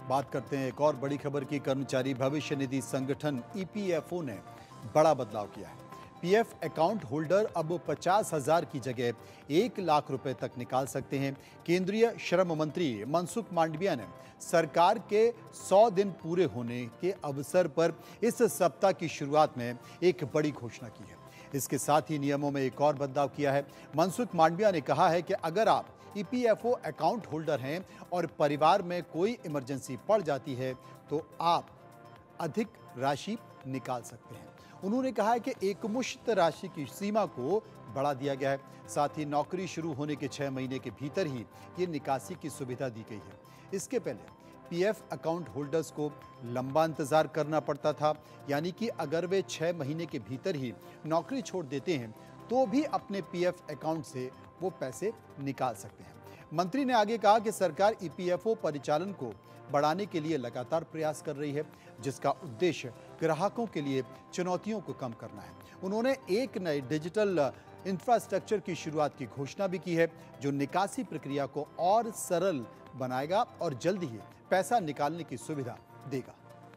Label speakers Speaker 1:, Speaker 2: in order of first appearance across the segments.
Speaker 1: बात करते हैं एक और बड़ी खबर की। कर्मचारी भविष्य निधि संगठन ईपीएफओ ने बड़ा बदलाव किया है। पीएफ अकाउंट होल्डर अब 50,000 की जगह 1 लाख रुपए तक निकाल सकते हैं। केंद्रीय श्रम मंत्री मनसुख मांडविया ने सरकार के 100 दिन पूरे होने के अवसर पर इस सप्ताह की शुरुआत में एक बड़ी घोषणा की है। इसके साथ ही नियमों में एक और बदलाव किया है। मनसुख मांडविया ने कहा है कि अगर आप ईपीएफओ अकाउंट होल्डर हैं और परिवार में कोई इमरजेंसी पड़ जाती है तो आप अधिक राशि निकाल सकते हैं। उन्होंने कहा है कि एकमुश्त राशि की सीमा को बढ़ा दिया गया है। साथ ही नौकरी शुरू होने के 6 महीने के भीतर ही ये निकासी की सुविधा दी गई है। इसके पहले पीएफ अकाउंट होल्डर्स को लंबा इंतजार करना पड़ता था, यानी कि अगर वे 6 महीने के भीतर ही नौकरी छोड़ देते हैं तो भी अपने पीएफ अकाउंट से वो पैसे निकाल सकते हैं। मंत्री ने आगे कहा कि सरकार ईपीएफओ परिचालन को बढ़ाने के लिए लगातार प्रयास कर रही है, जिसका उद्देश्य ग्राहकों के लिए चुनौतियों को कम करना है। उन्होंने एक नए डिजिटल इंफ्रास्ट्रक्चर की शुरुआत की घोषणा भी की है, जो निकासी प्रक्रिया को और सरल बनाएगा और जल्द ही पैसा निकालने की सुविधा देगा।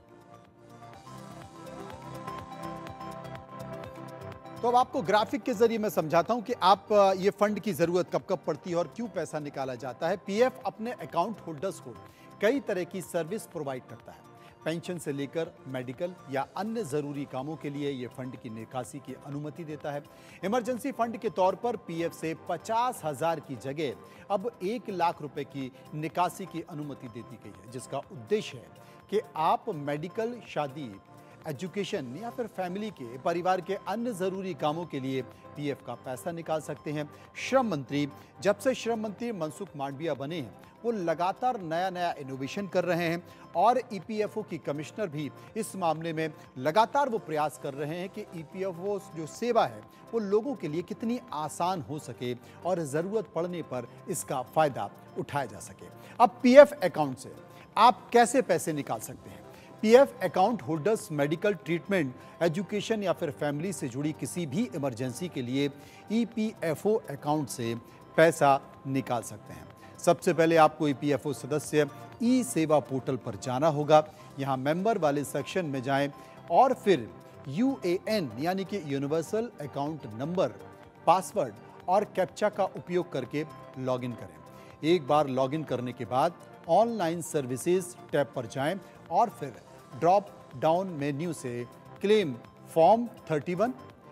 Speaker 1: तो अब आपको ग्राफिक के जरिए मैं समझाता हूं कि आप ये फंड की जरूरत कब कब पड़ती है और क्यों पैसा निकाला जाता है। पीएफ अपने अकाउंट होल्डर्स को कई तरह की सर्विस प्रोवाइड करता है। पेंशन से लेकर मेडिकल या अन्य जरूरी कामों के लिए ये फंड की निकासी की अनुमति देता है। इमरजेंसी फंड के तौर पर पीएफ से 50,000 की जगह अब 1 लाख रुपए की निकासी की अनुमति दे दी गई है, जिसका उद्देश्य है कि आप मेडिकल, शादी, एजुकेशन या फिर फैमिली के परिवार के अन्य जरूरी कामों के लिए पीएफ का पैसा निकाल सकते हैं। श्रम मंत्री, जब से श्रम मंत्री मनसुख मांडविया बने हैं, वो लगातार नया इनोवेशन कर रहे हैं और ईपीएफओ की कमिश्नर भी इस मामले में लगातार वो प्रयास कर रहे हैं कि ईपीएफओ जो सेवा है वो लोगों के लिए कितनी आसान हो सके और ज़रूरत पड़ने पर इसका फायदा उठाया जा सके। अब पीएफ अकाउंट से आप कैसे पैसे निकाल सकते हैं? PF account holders medical treatment, education या फिर फैमिली से जुड़ी किसी भी इमरजेंसी के लिए ईपीएफओ अकाउंट से पैसा निकाल सकते हैं। सबसे पहले आपको ईपीएफओ सदस्य ई सेवा पोर्टल पर जाना होगा। यहाँ मेंबर वाले सेक्शन में जाएं और फिर यूएएन यानी कि यूनिवर्सल अकाउंट नंबर, पासवर्ड और कैप्चा का उपयोग करके लॉगिन करें। एक बार लॉगिन करने के बाद ऑनलाइन सर्विसेज टैब पर जाएं और फिर ड्रॉप डाउन मेन्यू से क्लेम फॉर्म 31,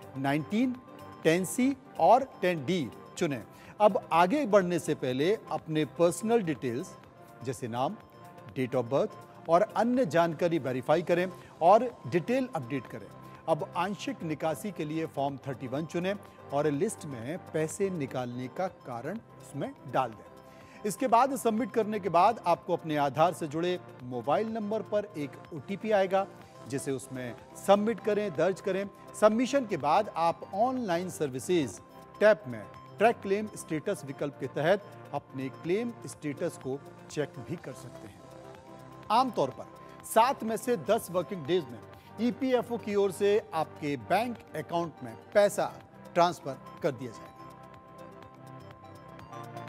Speaker 1: 19, 10C और 10D चुनें। अब आगे बढ़ने से पहले अपने पर्सनल डिटेल्स जैसे नाम, डेट ऑफ बर्थ और अन्य जानकारी वेरीफाई करें और डिटेल अपडेट करें। अब आंशिक निकासी के लिए फॉर्म 31 चुनें और लिस्ट में पैसे निकालने का कारण उसमें डाल दें। इसके बाद सबमिट करने के बाद आपको अपने आधार से जुड़े मोबाइल नंबर पर एक ओटीपी आएगा, जिसे उसमें सबमिट करें, दर्ज करें। सबमिशन के बाद आप ऑनलाइन सर्विसेज टैब में ट्रैक क्लेम स्टेटस विकल्प के तहत अपने क्लेम स्टेटस को चेक भी कर सकते हैं। आमतौर पर 7 में से 10 वर्किंग डेज में ईपीएफओ की ओर से आपके बैंक अकाउंट में पैसा ट्रांसफर कर दिया जाएगा।